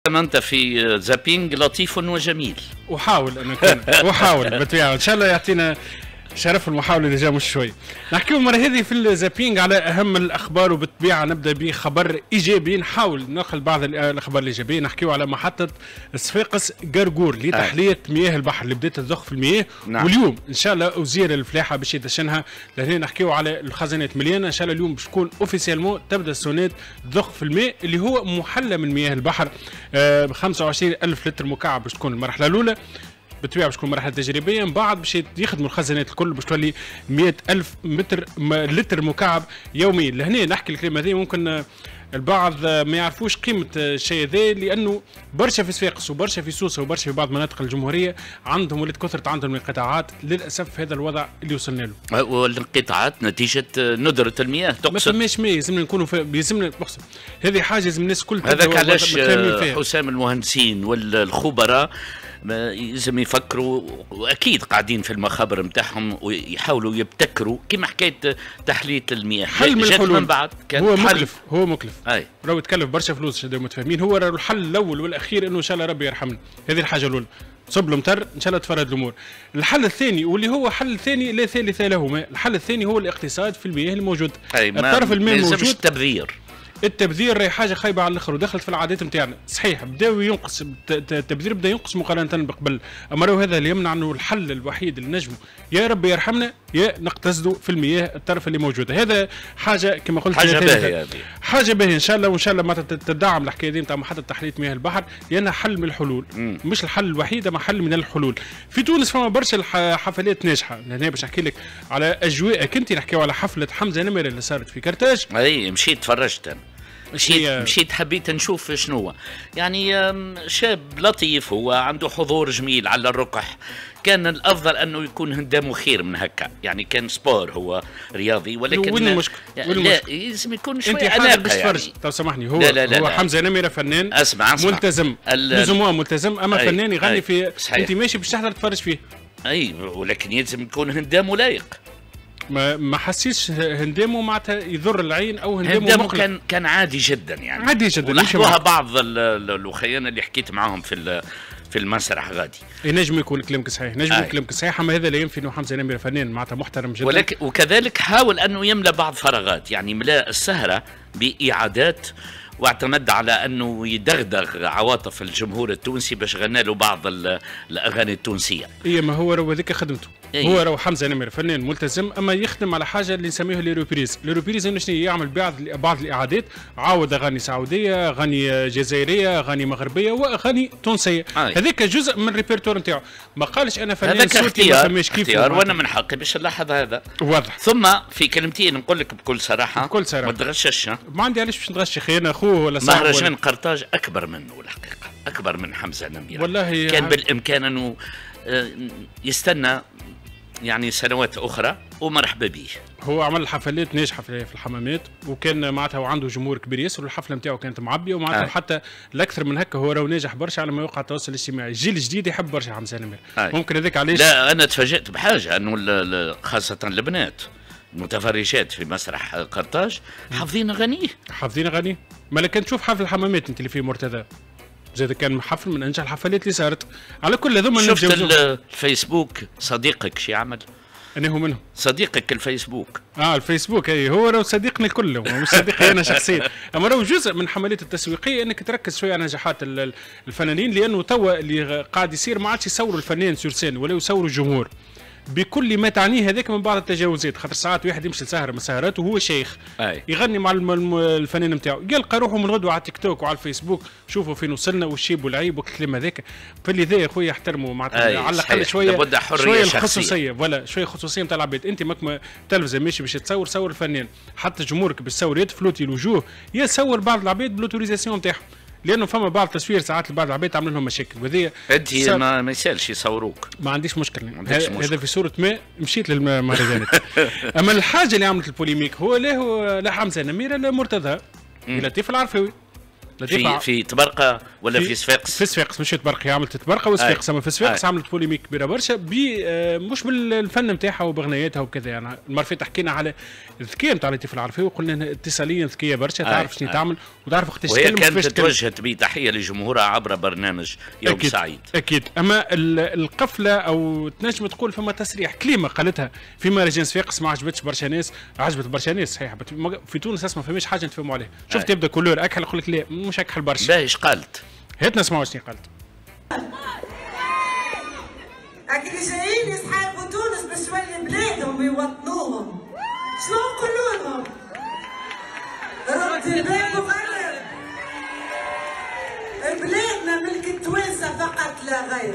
أنت في زابينج لطيف وجميل. أحاول أن أكون أحاول بالطبيعة، إن شاء الله يعطينا شرف المحاولة اللي جا مش شوي. نحكيو المرة هذه في الزابينج على أهم الأخبار، وبالطبيعة نبدأ بخبر إيجابي، نحاول ناخذ بعض الأخبار الإيجابية. نحكيو على محطة صفاقس قرقور لتحلية مياه البحر اللي بدأت تضخ في المياه. نعم. واليوم إن شاء الله وزير الفلاحة باش يدشنها، لهنا نحكيو على الخزانات مليانة. إن شاء الله اليوم باش تكون أوفيسيالمون تبدأ السونات تضخ في الماء اللي هو محلى من مياه البحر. 25,000 لتر مكعب باش تكون المرحلة الأولى. بالطبيعه باش تكون مرحله تجريبيه، من بعد باش يخدموا الخزانات الكل باش تولي 100,000 لتر مكعب يوميا. لهنا نحكي الكلمه هذه ممكن البعض ما يعرفوش قيمه الشيء هذا، لانه برشا في صفاقس وبرشا في سوسه وبرشا في بعض مناطق الجمهوريه عندهم ولات كثرت عندهم انقطاعات. للاسف هذا الوضع اللي وصلنا له. والانقطاعات نتيجه ندره المياه تقصد؟ ما فماش ماء، يلزمنا نكونوا يلزمنا هذه حاجه لازم الناس الكل هذاك علاش حسام المهندسين والخبراء لازم يفكروا، واكيد قاعدين في المخابر نتاعهم ويحاولوا يبتكروا كما حكايه تحليه المياه. حل من الحلول من بعد كان هو مكلف اي راهو يتكلف برشا فلوس، متفاهمين. هو راهو الحل الاول والاخير انه ان شاء الله ربي يرحمنا. هذه الحاجه الاولى، صب المطر ان شاء الله تفرد الامور. الحل الثاني واللي هو حل ثاني لا ثالث له، الحل الثاني هو الاقتصاد في المياه الموجود. الطرف الماء الموجود التبذير راهي حاجه خايبه على الاخر ودخلت في العادات نتاعنا. صحيح بداو ينقص التبذير، بدا ينقص مقارنه بقبل، اما راهو هذا اللي يمنع انه الحل الوحيد اللي نجمه يا ربي يرحمنا يا نقتصدوا في المياه الطرف اللي موجوده. هذا حاجه كما قلت حاجه باهيه، حاجه باهيه ان شاء الله. وان شاء الله ما تدعم الحكايه دي نتاع محطه تحليه مياه البحر، لانها حل من الحلول. مش الحل الوحيد اما حل من الحلول. في تونس فما برشا حفلات ناجحه. هنا باش نحكي لك على اجواء. كنت نحكيو على حفله حمزه نمره اللي صارت في كرتاج. اي مشيت تفرجت انا. مشيت حبيت نشوف شنو يعني. شاب لطيف، هو عنده حضور جميل على الرقح. كان الافضل انه يكون هندامه خير من هكا، يعني كان سبور، هو رياضي، ولكن وين المشكل؟ لا لازم يكون شويه انت باش تفرج. يعني. طب سامحني، هو هو حمزه نمره فنان. اسمع ملتزم لزوم ملتزم، اما فنان يغني في صحيح. انت ماشي باش تحضر تفرج فيه. اي ولكن يلزم يكون هندامه لايق. ما حسيتش هندامه معناتها يضر العين او هندامه كان عادي جدا يعني. عادي جدا. لاحظوها بعض الاخوان اللي حكيت معاهم في المسرح غادي. ينجم يكون كلامك صحيح، نجم يكون كلامك صحيح، اما هذا لا ينفي انه حمزه نمره فنان معناتها محترم جدا. وكذلك حاول انه يملى بعض فراغات، يعني ملا السهره باعادات، واعتمد على انه يدغدغ عواطف الجمهور التونسي باش غنى له بعض الاغاني التونسيه. اي ما هو راهو هذيك خدمته. هو راهو حمزه نمر فنان ملتزم، اما يخدم على حاجه اللي نسميوها لي روبريز. لي روبريز انه شنو يعمل بعض الاعادات، عاود اغاني سعوديه، اغاني جزائريه، اغاني مغربيه واغاني تونسيه. هذاك جزء من الريبرتوار نتاعو. ما قالش انا فنان صوتي ما فماش كيف. وانا من حقي باش نلاحظ هذا واضح. ثم في كلمتين نقول لك بكل صراحه ما تغشش. ما عندي علاش باش نغش اخي، انا اخوه ولا صاحبه. مهرجان قرطاج اكبر منه الحقيقه، اكبر من حمزه نميره. والله كان بالامكان انه يستنى يعني سنوات اخرى ومرحبا به. هو عمل حفلات ناجحه في الحمامات، وكان معناتها وعنده جمهور كبير ياسر، والحفله نتاعو كانت معبيه، ومعناتها حتى الاكثر من هكا هو راهو ناجح برشا على مواقع التواصل الاجتماعي. الجيل الجديد يحب برشا حمزه نمير. ممكن هذاك علاش. لا انا تفاجأت بحاجه انه خاصه البنات المتفرجات في مسرح قرطاج حافظين اغانيه. ما كان تشوف حفل الحمامات انت اللي فيه مرتضى، زاد كان حفل من انجح الحفلات اللي صارت. على كل هذوما شفت الفيسبوك صديقك شي عمل؟ أنا هو منهم صديقك الفيسبوك. الفيسبوك اي هو راهو صديقنا الكل، مش صديقي انا شخصيا. اما راهو جزء من حملات التسويقيه انك تركز شويه على نجاحات الفنانين، لانه توا اللي قاعد يصير ما عادش يصوروا الفنان سورسين ولا يصوروا الجمهور بكل ما تعنيه هذاك من بعض التجاوزات. خاطر ساعات واحد يمشي لسهره من سهرات وهو شيخ يغني مع الفنان نتاعو، يلقى روحه من غدوه على تيك توك وعلى الفيسبوك، شوفوا فين وصلنا والشيب والعيب والكلام هذاك. فاللي ذا خويا احترموا معناتها على الاقل شويه الخصوصيه، ولا شويه خصوصيه نتاع العباد. انت ماك تلفزه ماشي باش صور الفنان، حتى جمهورك باش تصور يتفلوتي الوجوه، يا صور بعض العباد بالاوتوريزاسيون نتاعهم، لانه فما بعض التصوير ساعات لبعض العباد تعمل لهم مشاكل. وهذه انت ما يسالش يصوروك، ما عنديش مشكل. هذا في صوره ما مشيت للمهرجانات. اما الحاجه اللي عملت البوليميك هو لا حمزه نميره لا مرتضى، لطيف العرفاوي. في تبرقه ولا في صفاقس؟ في صفاقس، مش تبرقه، هي عملت تبرقه وصفاقس، اما في صفاقس عملت بوليميك كبيره برشا مش بالفن نتاعها وبغنياتها وكذا. يعني المره اللي حكينا على الذكيه نتاع لطيف العرفي وقلنا انها اتصاليا ذكيه برشا، تعرف شنو تعمل وتعرف وقتاش تتكلم. وهي كانت توجهت بتحيه لجمهورها عبر برنامج يوم أكيد سعيد. اكيد. اما القفله او تنجم تقول فما تصريح كلمه قالتها في مهرجان صفاقس ما عجبتش برشا ناس، عجبت برشا ناس صحيح، في تونس اسمع فماش حاجه نتفهموا عليها. شفت يبدا كولور اكحل يقول لك لا مش اكحل برشا. باهي قالت؟ هات نسمعوا شنو قالت. اللي جايين يسحقوا تونس باش تولي بلادهم ويوطنوهم، شنو نقولوا لهم؟ ردي الباب وغير بلادنا ملك التوانسه فقط لا غير.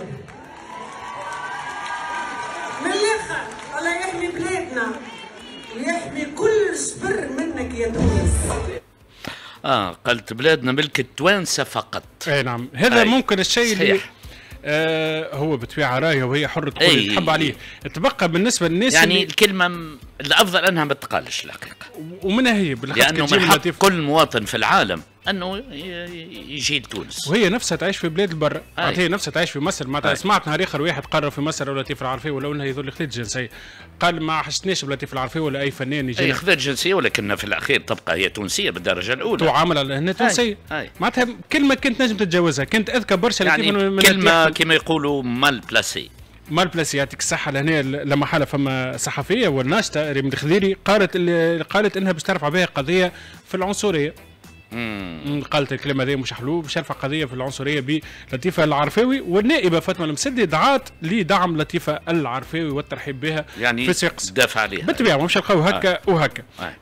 من الاخر الله يحمي بلادنا ويحمي كل شبر منك يا تونس. قالت بلادنا ملك التوانسه فقط. اي نعم، هذا ممكن الشيء اللي هو بطبيعه رايه وهي حره تقول اللي تحب عليه. تبقى بالنسبه للناس يعني اللي الكلمه الافضل انها ما تقالش الحقيقه، ومنها هي لانه من حق كل مواطن في العالم انه يجي لتونس، وهي نفسها تعيش في بلاد البر. هي نفسها تعيش في مصر. معناتها سمعت نهار اخر واحد قرر في مصر ولا لطيف العرفي ولو انه يظل خذ الجنسيه، قال ما حشتناش بلطيف العرفي ولا اي فنان يجي خذ الجنسيه، ولكنها في الاخير تبقى هي تونسيه بالدرجه الاولى، تعامل على انها تونسيه. معناتها كلمه كنت نجم تتجاوزها، كانت اذكى برشا يعني من كلمه كما يقولوا مال بلاسي. مال بلاسي يعطيك الصحه. لهنا لما حاله فما صحفيه والناشطه ريم الخضيري قالت انها باش ترفع بها قضيه في العنصريه. قالت الكلمه هذه مش حلو، باش يرفع قضيه في العنصريه بلطيفه العرفاوي، والنائبه فاطمه المسدي دعات لدعم لطيفه العرفاوي والترحيب بها يعني في صفاقس. دافع عليها بالطبيعه مش نلقاو هكا وهكا.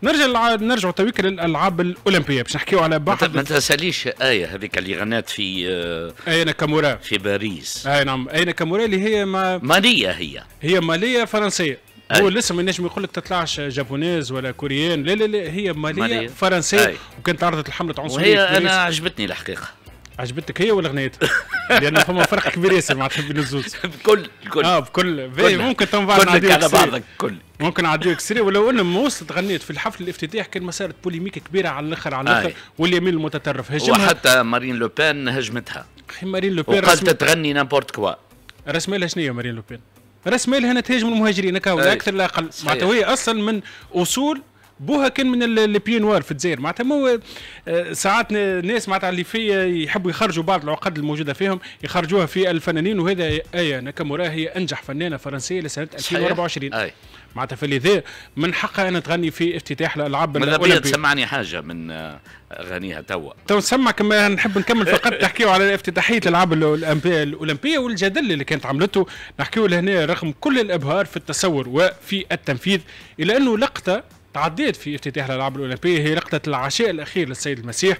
نرجعوا تويك للالعاب الاولمبيه باش نحكيو على بعض. ما تنساليش ايه هذيك اللي غنات في اين كامورا في باريس. اي نعم، اين كامورا اللي هي ماليه، هي ماليه فرنسيه. هو لسه ما ينجم يقول لك تطلعش جابونيز ولا كوريين، لا هي ماليه فرنسيه. وكانت عرضت الحمله عنصريه. وهي انا عجبتني الحقيقه. عجبتك هي ولا غنيتها؟ لان فما فرق كبير ياسر مع تحب الزوز. بكل بكل ممكن تنفع نعديوك على بعضك كل ممكن نعديوك سري. ولو انه ما وصلت غنيت في الحفل الافتتاح كان مسار بوليميك كبيره على الاخر واليمين المتطرف هجمها، وحتى مارين لوبين هجمتها. مارين لوبين وقالت تغني نامبورت كوا. رسمالها شنو مارين لوبين؟ رسمالها هنا تهاجم المهاجرين لا اكثر لا اقل. معناتها هي اصلا من اصول بوها كان من البيي نوار في الجزائر. معناتها مو ساعات ناس معناتها اللي في يحبوا يخرجوا بعض العقد الموجوده فيهم يخرجوها في الفنانين، وهذا ايه ناكامورا هي انجح فنانه فرنسيه لسنه 2024. معناتها فلذا من حقها ان تغني في افتتاح الالعاب الاولمبيه. تسمعني حاجه من اغانيها تو نسمعك. كما نحب نكمل فقط تحكيو على افتتاحيه الالعاب الاولمبيه والجدل اللي كانت عملته. نحكيو لهنا رغم كل الابهار في التصور وفي التنفيذ، الا انه لقطه تعديت في افتتاح الالعاب الاولمبيه هي لقطه العشاء الاخير للسيد المسيح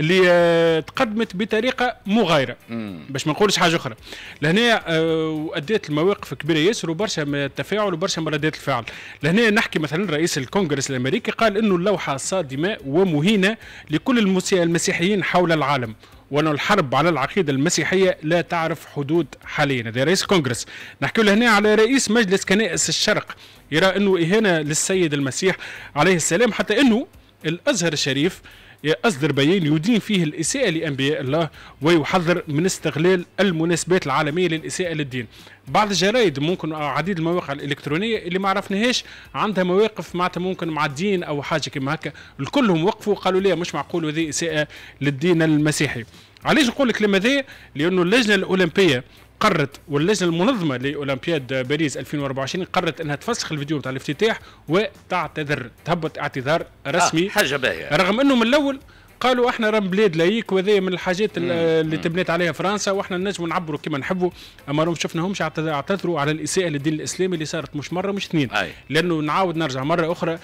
اللي تقدمت بطريقه مغايره باش ما نقولش حاجه اخرى. لهنا واديت المواقف كبيره ياسر وبرشا من التفاعل وبرشا من ردات الفعل. لهنا نحكي مثلا رئيس الكونغرس الامريكي قال انه اللوحه صادمه ومهينه لكل المسيحيين حول العالم، وأن الحرب على العقيدة المسيحية لا تعرف حدود حاليا. هذا رئيس الكونغرس. نحكي له هنا على رئيس مجلس كنائس الشرق، يرى أنه إهانة للسيد المسيح عليه السلام، حتى أنه الأزهر الشريف أصدر بيان يدين فيه الإساءة لأنبياء الله ويحذر من استغلال المناسبات العالمية للإساءة للدين. بعض الجرائد ممكن عديد المواقع الإلكترونية اللي ما عرفناهاش عندها مواقف معناتها ممكن مع الدين أو حاجة كما هكا، الكلهم وقفوا قالوا لا مش معقول هذه إساءة للدين المسيحي. علاش نقول الكلام هذا؟ لأنه اللجنة الأولمبية قررت، واللجنه المنظمه لاولمبياد باريس 2024 قررت انها تفسخ الفيديو نتاع الافتتاح وتعتذر، تهبط اعتذار رسمي. حاجه باهيه، رغم انه من الاول قالوا احنا راهم بلاد لايك وهذه من الحاجات اللي تبنيت عليها فرنسا واحنا نجموا نعبروا كما نحبوا، اما راهم شفناهمش اعتذروا على الاساءه للدين الاسلامي اللي صارت مش مره مش اثنين. لانه نعاود نرجع مره اخرى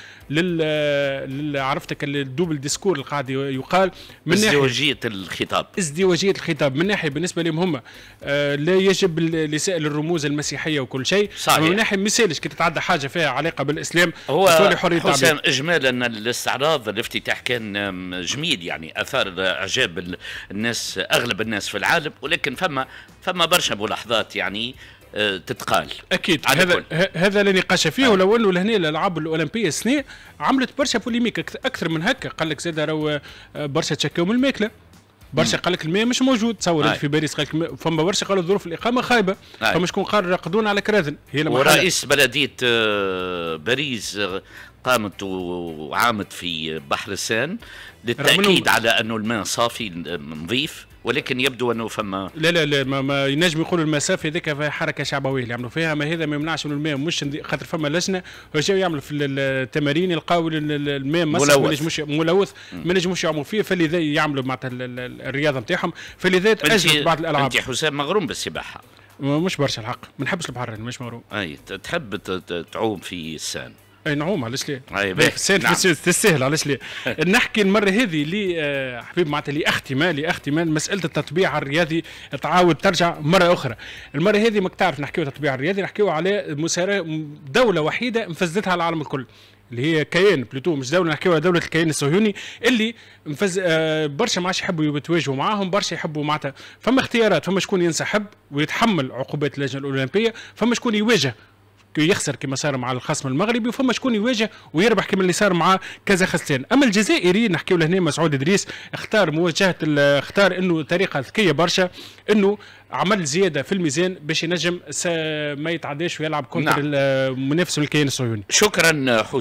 عرفتك الدوبل ديسكور اللي قاعد يقال من ازدواجيه الخطاب. ازدواجيه الخطاب من ناحيه بالنسبه لهم هم لا يجب الاساءه للرموز المسيحيه وكل شيء، اما من ناحيه مثالش كي تتعدى حاجه فيها علاقه بالاسلام هو حسام اجمالا الاستعراض الافتتاح كان جميل، يعني اثار اعجاب الناس، اغلب الناس في العالم، ولكن فما برشا ملاحظات يعني تتقال. اكيد هذا لا نقاش فيه. ولو انه لهنا الالعاب الاولمبيه السنه عملت برشا بوليميك اكثر من هكا. قال لك زاد راهو برشا تشكاو من الماكله، برشا قال لك الماء مش موجود، تصور في باريس قال لك فما برشا قالوا ظروف الاقامه خايبه، فما شكون قال رقدونا على كراذن. هي ورئيس بلديه باريس قامت وعامت في بحر السان للتاكيد على انه الماء صافي نظيف، ولكن يبدو انه فما لا ما ينجم يقولوا المسافه هذيك فيها حركه شعبويه اللي يعملوا فيها، ما هذا ما يمنعش انه الماء مش خاطر فما لجنه وجاوا يعملوا في التمارين يلقاو الماء ملوث ملوث ما نجموش يعملوا فيه، فلذا يعملوا معناتها الرياضه نتاعهم، فلذا تاجلت بعض الالعاب. انت حسام مغروم بالسباحه؟ مش برشا الحق، ما نحبش البحر مش مغروم. اي تحب تعوم في السان؟ اي نعوم علاش لا؟ نعم. تستاهل علاش لا؟ نحكي المره هذه اللي حبيب معناتها لاختمال مساله التطبيع الرياضي تعاود ترجع مره اخرى. المره هذه ماك تعرف نحكيو تطبيع الرياضي، نحكيو على دوله وحيده انفذتها على العالم الكل اللي هي كيان بلوتو، مش دوله، نحكيو على دوله الكيان الصهيوني اللي برشا ما عادش يحبوا يتواجهوا معاهم، برشا يحبوا معناتها فما اختيارات، فما شكون ينسحب ويتحمل عقوبات اللجنه الاولمبيه، فما شكون يواجه يخسر كما صار مع الخصم المغربي، وفما شكون يواجه ويربح كما اللي صار مع كازاخستان. اما الجزائري نحكيو لهنا مسعود ادريس اختار مواجهه اختار انه طريقه ذكيه برشا، انه عمل زياده في الميزان باش ينجم ما يتعداش ويلعب كونتر المنافس الكيان الصهيوني. شكرا